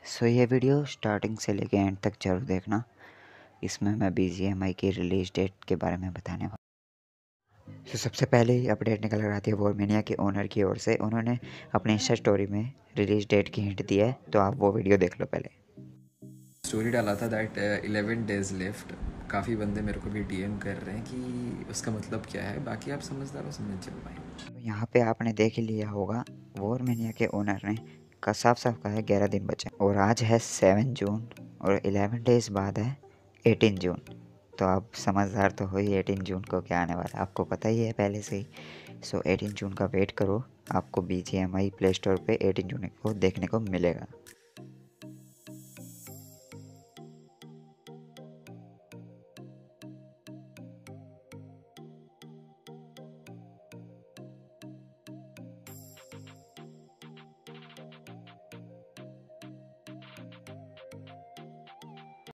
ये video starting से लेके एंड तक जरूर देखना। इसमें मैं BGMI की रिलीज़ डेट के बारे में बताने वाला। सबसे पहले ही अपडेट निकल कर आती है वॉरमेनिया के ओनर की ओर से। उन्होंने अपने इंस्टा स्टोरी में रिलीज़ डेट की हिंट दी है, तो आप वो वीडियो देख लो पहले। स्टोरी डाला था दैट 11 डेज लेफ्ट। काफ़ी बंदे मेरे को भी DM कर रहे हैं कि उसका मतलब क्या है। बाकी आप समझदार हो, समझ जाओ भाई। तो यहाँ पे आपने देख ही लिया होगा, वॉरमेनिया के ओनर ने साफ साफ कहा है 11 दिन बचे और आज है 7 जून और 11 डेज बाद है 18 जून। तो आप समझदार तो हो ही, 18 जून को क्या आने वाला है आपको पता ही है पहले से ही। 18 जून का वेट करो, आपको BGMI प्ले स्टोर पे 18 जून को देखने को मिलेगा।